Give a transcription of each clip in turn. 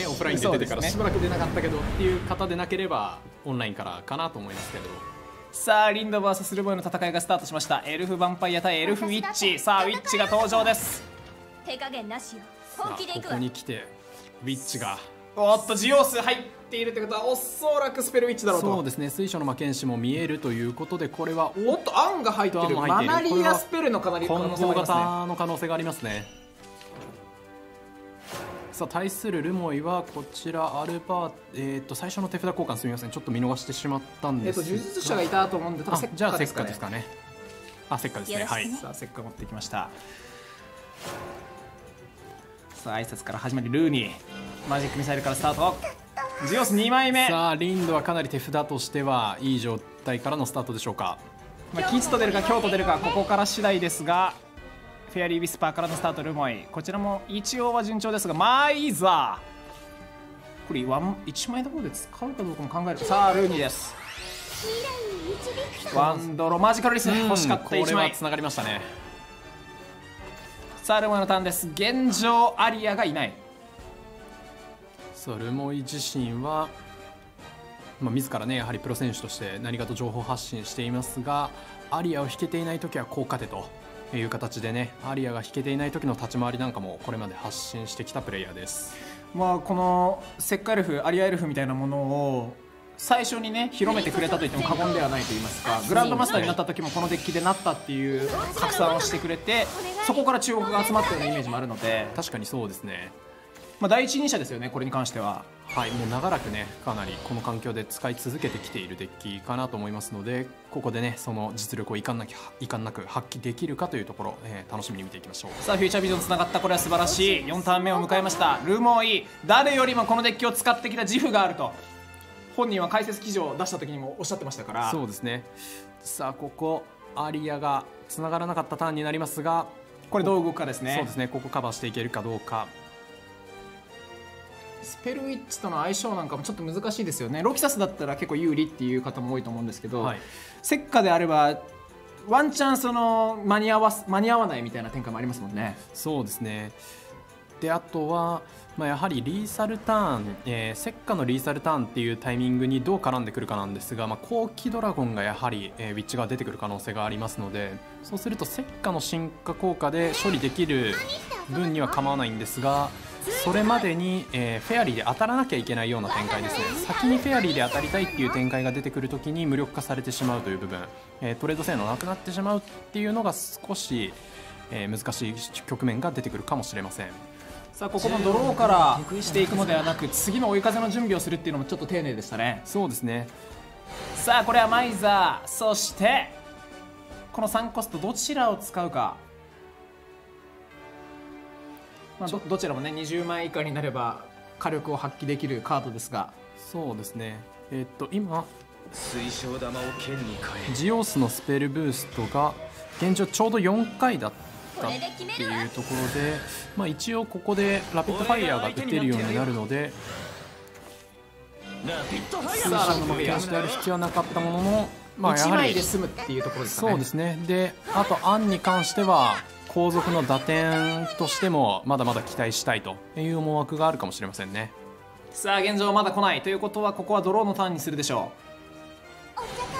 ね、オフラインで出てからしばらく出なかったけどっていう方でなければオンラインからかなと思いますけど。 さあリンド VS ルボイの戦いがスタートしました。エルフヴァンパイア対エルフウィッチ。さあウィッチが登場です。 手加減なしよ。本気でいくわ。 ここに来てウィッチが、 おっとジオース入っているということはおそらくスペルウィッチだろうと。 そうですね、水晶の魔剣士も見えるということで、これはおっとアンが入ってる。マナリアスペルの可能性混合がありますね。 型の可能性がありますね。さあ対するルモイはこちらアルバ最初の手札交換すみません、ちょっと見逃してしまったんですが、 呪術者がいたと思うんで、 じゃあセッカですかね。あ、セッカですね。はい。 さあセッカ持ってきました。さあ挨拶から始まりルーニーマジックミサイルからスタート。ジオス2枚目。 さあリンドはかなり手札としてはいい状態からのスタートでしょうか。 キツと出るか京都出るかここから次第ですが、フェアリーウィスパーからのスタートルモイ、こちらも一応は順調ですが、マイザーこれ1枚どころで使うかどうかも考える。さあルーニーです。ワンドロマジカルリス欲しかった1枚。 これはつながりましたね。 さあルモイのターンです。現状アリアがいない。 さあルモイ自身は、自らねやはりプロ選手として何かと情報発信していますが、アリアを引けていない時は効果手という形でね、アリアが引けていない時の立ち回りなんかもこれまで発信してきたプレイヤーです。 このセッカエルフアリアエルフみたいなものを最初にね広めてくれたと言っても過言ではないと言いますか、グランドマスターになった時もこのデッキでなったっていう拡散をしてくれて、そこから注目が集まったようなイメージもあるので、 確かにそうですね。 第一人者ですよね、これに関しては。 はい、もう長らくねかなりこの環境で使い続けてきているデッキかなと思いますので、ここでねその実力をいかんなく発揮できるかというところ、楽しみに見ていきましょう。 さあフューチャービジョンつながった。これは素晴らしい4ターン目を迎えました。ルモイ誰よりもこのデッキを使ってきた自負があると本人は解説記事を出した時にもおっしゃってましたから。 そうですね。さあここアリアがつながらなかったターンになりますが、 これどう動くかですね。 そうですね、ここカバーしていけるかどうか。 スペルウィッチとの相性なんかもちょっと難しいですよね。ロキサスだったら結構有利っていう方も多いと思うんですけど、セッカであればワンチャンその間に合わないみたいな展開もありますもんね。 そうですね。であとは、やはりリーサルターン、セッカのリーサルターンっていうタイミングにどう絡んでくるかなんですが、後期ドラゴンがやはり、ウィッチが出てくる可能性がありますので、そうするとセッカの進化効果で処理できる分には構わないんですが、それまでに、フェアリーで当たらなきゃいけないような展開ですね。先にフェアリーで当たりたいっていう展開が出てくるときに無力化されてしまうという部分、トレード性能なくなってしまうっていうのが少し、難しい局面が出てくるかもしれません。 さあここもドローからしていくのではなく、次の追い風の準備をするっていうのもちょっと丁寧でしたね。 そうですね。 さあこれはマイザー、そしてこの3コストどちらを使うか。どちらもね20枚以下になれば火力を発揮できるカードですが。 そうですね。今水晶玉を剣に変え、 ジオースのスペルブーストが現状ちょうど4回だったっていうところで、一応ここでラピッドファイヤーが打てるようになるので、水晶の魔剣士である必要はなかったものの、 1枚で済むっていうところですかね。 そうですね。であとアンに関しては後続の打点としてもまだまだ期待したいという思惑があるかもしれませんね。 さあ現状まだ来ないということは、ここはドローのターンにするでしょう。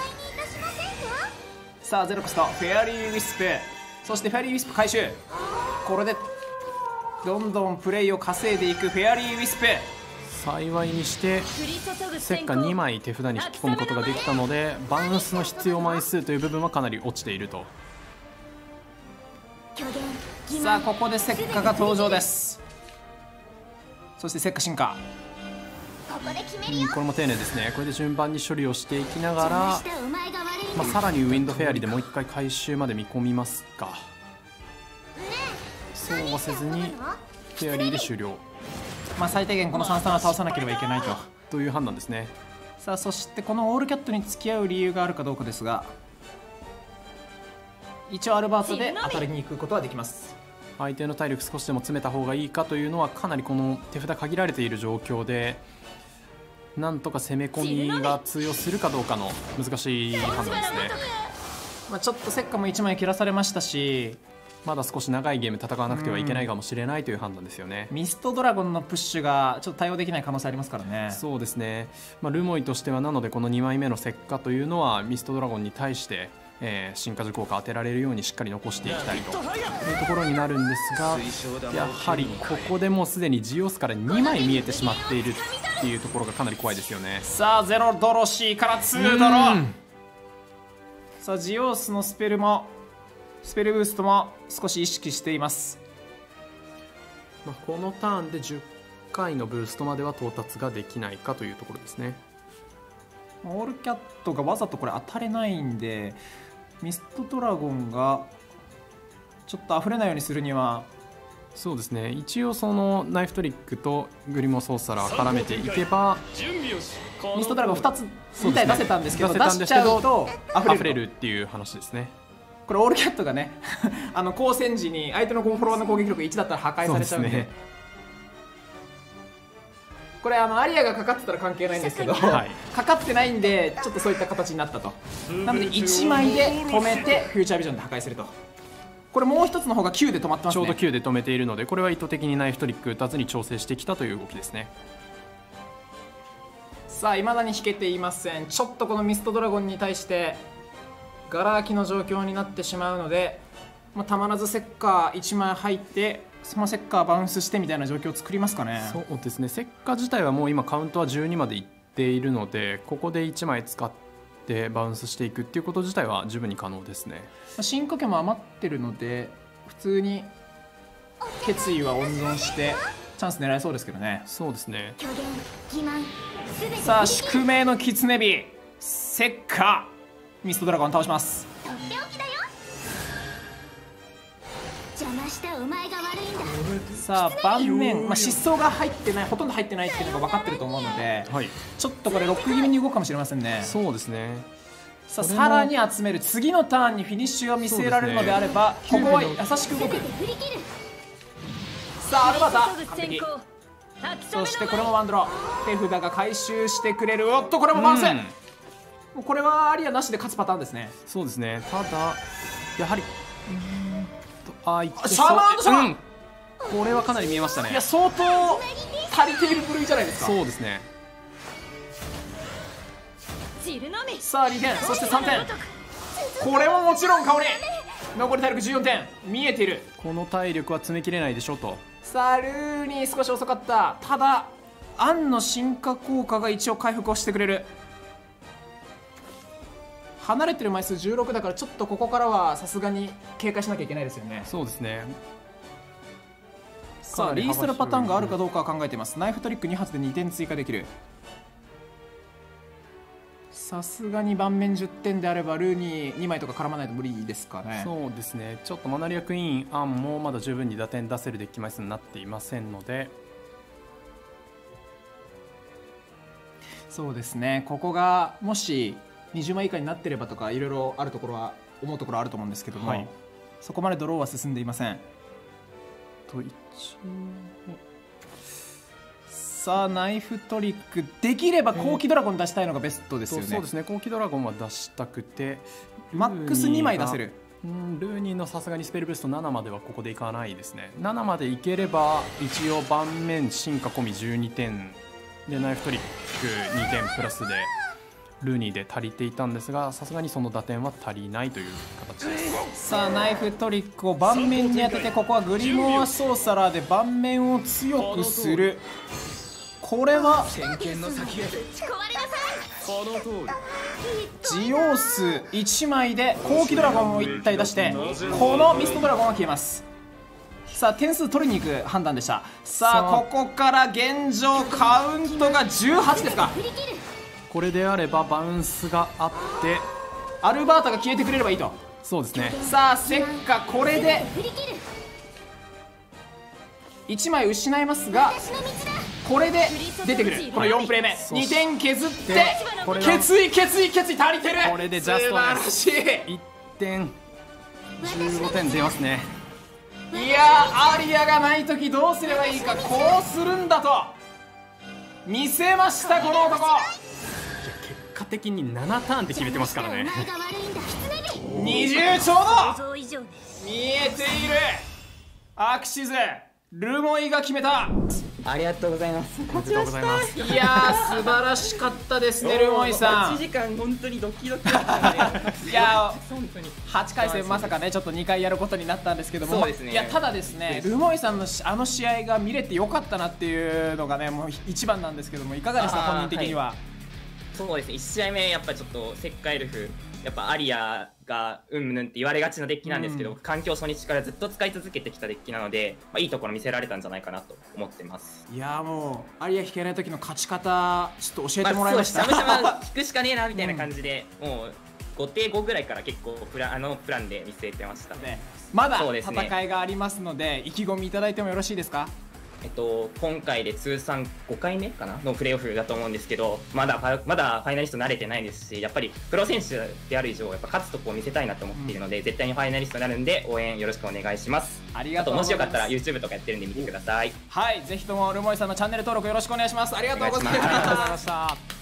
さあゼロコストフェアリーウィスプ、そしてフェアリーウィスプ回収。これでどんどんプレイを稼いでいくフェアリーウィスプ。 幸いにしてセッカ2枚手札に引き込むことができたので、バウンスの必要枚数という部分はかなり落ちていると。 さあここでセッカが登場です。そしてセッカ進化、 これも丁寧ですね。これで順番に処理をしていきながら、さらにウィンドフェアリーでもう一回回収まで見込みますか。そうはせずにフェアリーで終了。 最低限この3-3は倒さなければいけないという判断ですね。 さあそしてこのオールキャットに付き合う理由があるかどうかですが、一応アルバートで当たりに行くことはできます。 相手の体力少しでも詰めた方がいいかというのはかなりこの手札限られている状況で、なんとか攻め込みが通用するかどうかの難しい判断ですね。 ちょっとセッカも1枚切らされましたし、 まだ少し長いゲーム戦わなくてはいけないかもしれないという判断ですよね。 ミストドラゴンのプッシュがちょっと対応できない可能性ありますからね。 そうですね、ルモイとしてはなのでこの2枚目の石化というのはミストドラゴンに対して、進化時効果当てられるようにしっかり残していきたいというところになるんですが、やはりここでもうすでにジオスから2枚見えてしまっているっていうところがかなり怖いですよね。 さあゼロドロシーから2ドロ。さあジオスのスペルブーストも少し意識しています。 このターンで10回のブーストまでは到達ができないかというところですね。 オールキャットがわざとこれ当たれないんで、ミストドラゴンがちょっと溢れないようにするには、 そうですね、一応そのナイフトリックとグリモソーサラー絡めていけばミストドラゴン2つ2体出せたんですけど、 出せたんですけど出しちゃうと溢れる。 溢れるっていう話ですね。 これオールキャットがね交戦時に相手のフォロワーの攻撃力1だったら破壊されちゃうんで、 そうですね、 これアリアがかかってたら関係ないんですけど、 はい、 かかってないんでちょっとそういった形になったと。なので1枚で止めてフューチャービジョンで破壊すると。これもう一つの方が9で止まってますね。 ちょうど9で止めているので、これは意図的にナイフトリック打たずに調整してきたという動きですね。 さあ未だに引けていません。ちょっとこのミストドラゴンに対してガラ空きの状況になってしまうので、たまらずセッカー1枚入ってそのセッカーバウンスしてみたいな状況を作りますかね。 そうですね、セッカー自体はもう今カウントは12までいっているので、ここで1枚使ってバウンスしていくっていうこと自体は十分に可能ですね。 進化機も余ってるので普通に決意は温存してチャンス狙えそうですけどね。 そうですね。 さあ宿命のキツネビセッカーミストドラゴン倒します。 とっておきだよ。邪魔したお前が悪いんだ。 さあ盤面、失踪が入ってない、ほとんど入ってないっていうのが分かってると思うので、 はい、 ちょっとこれロック気味に動くかもしれませんね。 そうですね。 さあさらに集める、次のターンにフィニッシュが見せられるのであれば、ここは優しく動く。さあアルバータ完璧。そしてこれもワンドロー、手札が回収してくれる。おっとこれもバウンス、もうこれはアリアなしで勝つパターンですね。 そうですね。ただやはりいってシャーマンドシャーマン、 これはかなり見えましたね。 いや相当足りている部類じゃないですか。 そうですね。 さあ2点、そして3点、これももちろん香り。残り体力14点見えている。 この体力は詰めきれないでしょうと。 さあルーニー少し遅かった。ただアンの進化効果が一応回復をしてくれる。離れてる枚数16だから、ちょっとここからはさすがに警戒しなきゃいけないですよね。 そうですね。 さあリーストルパターンがあるかどうかは考えています。ナイフトリック2発で2点追加できる。さすがに盤面10点であればルーニー2枚とか絡まないと無理ですかね。 そうですね。ちょっとマナリアクイーンアンもまだ十分に打点出せるデッキ枚数になっていませんので、 そうですね、ここがもし20枚以下になってればとかいろいろあるところは思うところあると思うんですけども、 はい、 そこまでドローは進んでいません。 と一応さあナイフトリックできれば後期ドラゴン出したいのがベストですよね。 そうですね。後期ドラゴンは出したくてマックス2枚出せる。 ルーニーのさすがにスペルブースト7まではここでいかないですね。7までいければ一応盤面進化込み12点でナイフトリック2点プラスでルーニーで足りていたんですが、さすがにその打点は足りないという形です。 さあナイフトリックを盤面に当てて、ここはグリモアソーサラーで盤面を強くする。これはジオース1枚で後期ドラゴンを1体出して、このミストドラゴンは消えます。さあ点数取りに行く判断でした。さあここから現状カウントが18ですか。 これであればバウンスがあってアルバータが消えてくれればいいと。 そうですね。 さあセッカこれで1枚失いますが、これで出てくる。この4プレイ目2点削って決意足りてる。 これでジャスト素晴らしい。 1点15点出ますね。 いやアリアがない時どうすればいいか、こうするんだと見せましたこの男。 結果的に7ターンで決めてますからね。 20ちょうど。 見えている。アクシズルモイが決めた。 ありがとうございます。 おめでとうございます。 いやー素晴らしかったですねルモイさん。 1時間本当にドキドキだったね。 いやー本当に 8回戦まさかねちょっと2回やることになったんですけども、 そうですねいやただですねルモイさんのあの試合が見れてよかったなっていうのがねもう一番なんですけども、いかがですか本人的には。 そうですね、1試合目やっぱりちょっと石灰エルフやっぱアリアがうんぬんって言われがちなデッキなんですけど、環境初日からずっと使い続けてきたデッキなので、いいところ見せられたんじゃないかなと思ってます。 いやーもうアリア引けない時の勝ち方ちょっと教えてもらいました。 そうです、しゃぶしゃぶ引くしかねえなみたいな感じで、もう5手5ぐらいから結構プランで見据えてましたね、まだそうですね戦いがありますので意気込みいただいてもよろしいですか。 今回で通算5回目かなのプレーオフだと思うんですけど、まだファイナリスト慣れてないですし、やっぱりプロ選手である以上やっぱ勝つとこを見せたいなと思っているので、絶対にファイナリストになるんで応援よろしくお願いします。 ありがとうございます。 もしよかったら YouTube とかやってるんで見てください。 はい、ぜひともルモイさんのチャンネル登録よろしくお願いします。ありがとうございまお願いしますした。